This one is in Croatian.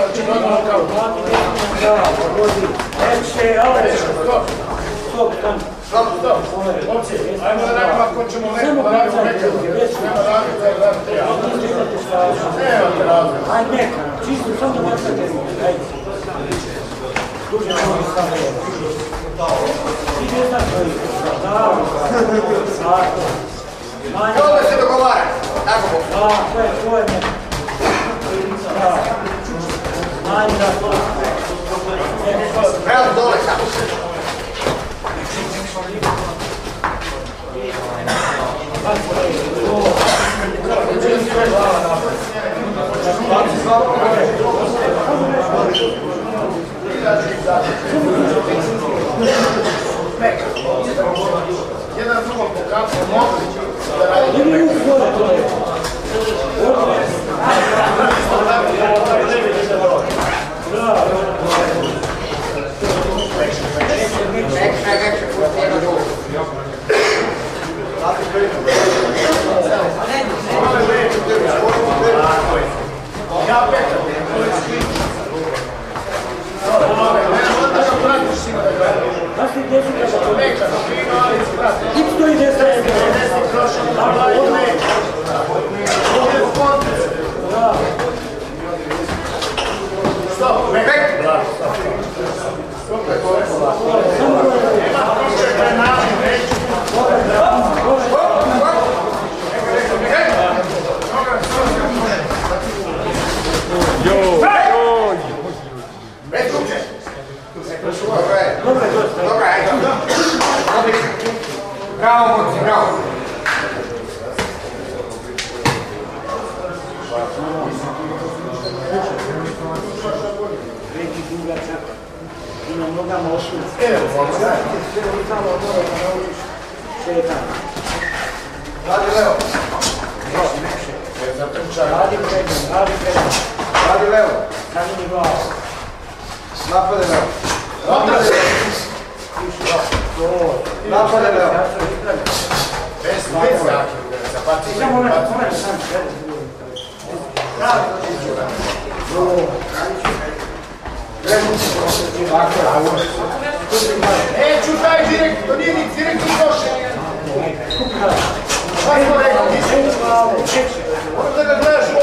očigledno nokaut. Stop. Momci, ajmo da radimo ako ćemo neko da radimo nekako. Nema razlika da radite ja. Nemate razlika. Ajde neka, čisto samo nastavite. Ajde. Duže ćemo mi samo jedno. Ti ne znaš koji je. Kao da se dogovara. Tako bo. To je neka. Ajde da to. Evo dole samo. Jedan drugom pokazuje mogli da radimo. Ja petam. Isto ide sve. Bravo, moci, bravo. Neki dugačak i na nogama ošlic. Šetan. Radi levo. Radi predem. Radi levo. Radi mi glavu. Napade levo. Napade levo. Bez jake udaraca, pa ti Samo ne, sam čutaj direkt, to nije ni direkt u koše. Šta smo rekao, nisi? Možda ga gledaš